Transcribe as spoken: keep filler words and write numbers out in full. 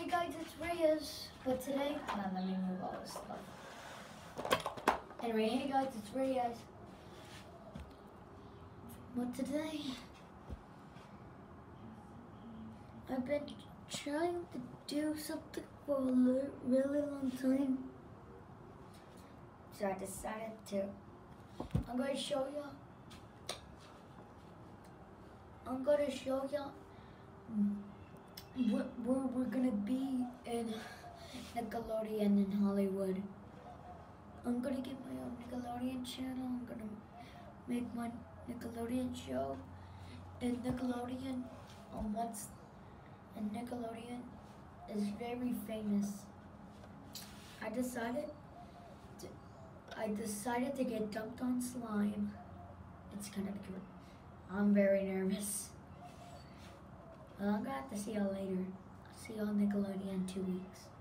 Hey guys, it's Reyes. But today, hold on, let me move all this stuff. Anyway, hey guys, it's Reyes. But today, I've been trying to do something for a li- really long time. So I decided to. I'm going to show you. I'm going to show you where, where we're going to be in Nickelodeon in Hollywood. I'm going to get my own Nickelodeon channel. I'm going to make my Nickelodeon show. And Nickelodeon, um, once, and Nickelodeon is very famous. I decided to, I decided to get dunked on slime. It's kind of cute. I'm very nervous. Well, I'm gonna have to see y'all later. I'll see y'all on Nickelodeon in two weeks.